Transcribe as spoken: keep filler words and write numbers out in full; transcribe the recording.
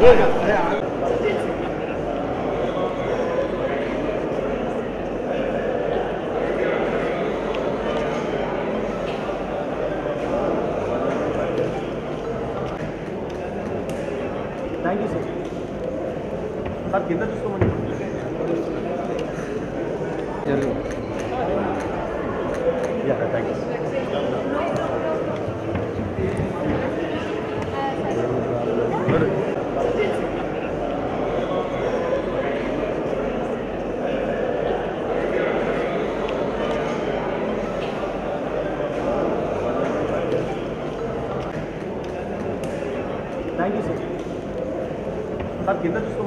Thank you sir. Sir కింద చూసుకోమని yeah thank you. Thank you sir. Sir కింద చూసుకో.